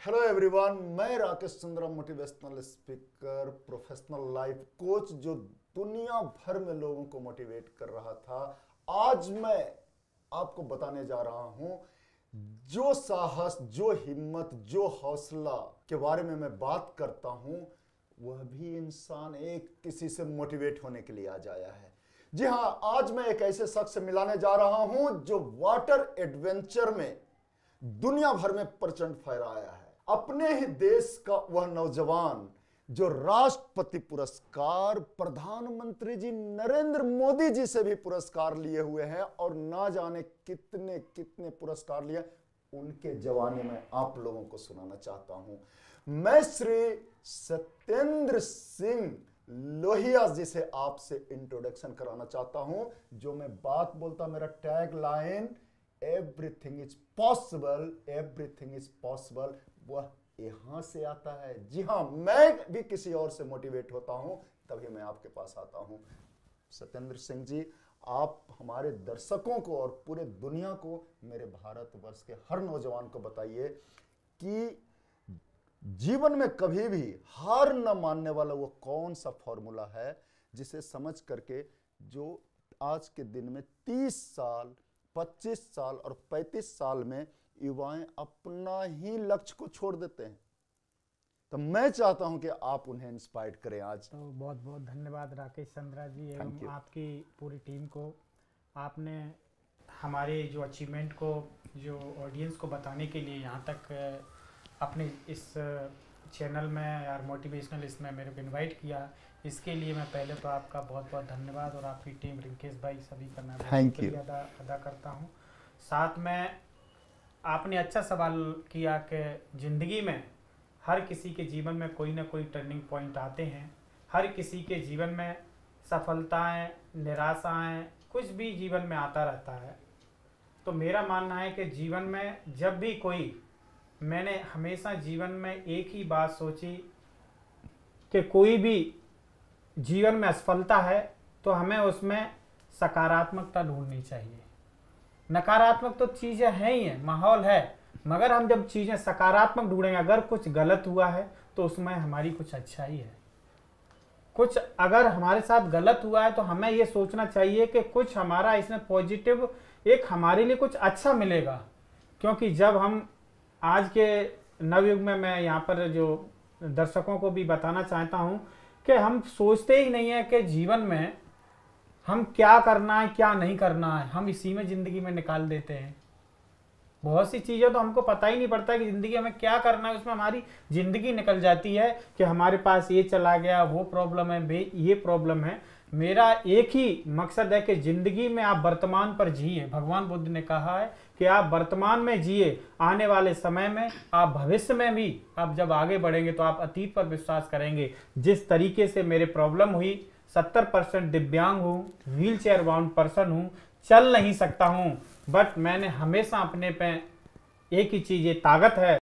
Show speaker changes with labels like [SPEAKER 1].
[SPEAKER 1] Hello everyone, मैं Rakesh Sundaram, motivational speaker, professional life coach जो दुनिया भर में लोगों को मोटिवेट कर रहा था। आज मैं आपको बताने जा रहा हूं जो साहस, जो हिम्मत, जो हौसला के बारे में मैं बात करता हूं, वह भी इंसान एक किसी से मोटिवेट होने के लिए आ जाया है। जी हां, आज मैं एक ऐसे शख्स से मिलाने जा रहा हूं जो वाटर एडवेंचर में दुनिया भर में प्रचंड फहराया है। अपने ही देश का वह नौजवान जो राष्ट्रपति पुरस्कार, प्रधानमंत्री जी नरेंद्र मोदी जी से भी पुरस्कार लिए हुए हैं और ना जाने कितने कितने पुरस्कार लिए, उनके जवानी में आप लोगों को सुनाना चाहता हूं। मैं श्री सत्येंद्र सिंह लोहिया जी से आपसे इंट्रोडक्शन कराना चाहता हूं। जो मैं बात बोलता, मेरा tag line everything is possible, everything is possible, वह यहां से आता है। जी हां, मैं भी किसी और से मोटिवेट होता हूं तभी मैं आपके पास आता हूं। सत्येंद्र सिंह जी, आप हमारे दर्शकों को और पूरे दुनिया को, मेरे भारतवर्ष के हर नौजवान को बताइए कि जीवन में कभी भी हार न मानने वाला वो कौन सा फॉर्मूला है जिसे समझ करके जो आज के दिन में 30 साल, 25 साल और 35 साल में युवाएं अपना ही लक्ष्य को छोड़ देते हैं। तो मैं चाहता हूं कि आप उन्हें इंस्पायर करें आज।
[SPEAKER 2] तो बहुत बहुत धन्यवाद राकेश चंद्रा जी एवं आपकी पूरी टीम को। आपने हमारे जो अचीवमेंट को, जो ऑडियंस को बताने के लिए यहाँ तक अपने इस चैनल में यार मोटिवेशनल इसमें मेरे को इनवाइट किया, इसके लिए मैं पहले तो आपका बहुत बहुत धन्यवाद और आपकी टीम रिंकेश भाई सभी का मैं शुक्रिया अदा करता हूँ। साथ में आपने अच्छा सवाल किया कि ज़िंदगी में हर किसी के जीवन में कोई ना कोई टर्निंग पॉइंट आते हैं। हर किसी के जीवन में सफलताएं, निराशाएं, कुछ भी जीवन में आता रहता है। तो मेरा मानना है कि जीवन में जब भी मैंने हमेशा जीवन में एक ही बात सोची कि कोई भी जीवन में असफलता है तो हमें उसमें सकारात्मकता ढूंढनी चाहिए। नकारात्मक तो चीज़ें हैं ही हैं, माहौल है, मगर हम जब चीज़ें सकारात्मक ढूंढेंगे, अगर कुछ गलत हुआ है तो उसमें हमारी कुछ अच्छाई है। कुछ अगर हमारे साथ गलत हुआ है तो हमें ये सोचना चाहिए कि कुछ हमारा इसमें पॉजिटिव, एक हमारे लिए कुछ अच्छा मिलेगा। क्योंकि जब हम आज के नवयुग में, मैं यहाँ पर जो दर्शकों को भी बताना चाहता हूँ कि हम सोचते ही नहीं है कि जीवन में हम क्या करना है, क्या नहीं करना है, हम इसी में ज़िंदगी में निकाल देते हैं। बहुत सी चीज़ें तो हमको पता ही नहीं पड़ता कि ज़िंदगी में क्या करना है, उसमें हमारी ज़िंदगी निकल जाती है कि हमारे पास ये चला गया, वो प्रॉब्लम है, ये प्रॉब्लम है। मेरा एक ही मकसद है कि ज़िंदगी में आप वर्तमान पर जिए। भगवान बुद्ध ने कहा है कि आप वर्तमान में जिए, आने वाले समय में आप भविष्य में भी आप जब आगे बढ़ेंगे तो आप अतीत पर विश्वास करेंगे। जिस तरीके से मेरे प्रॉब्लम हुई, 70% दिव्यांग हूँ, व्हील चेयर बाउंड पर्सन हूँ, चल नहीं सकता हूँ, बट मैंने हमेशा अपने पे एक ही चीज़, ये ताकत है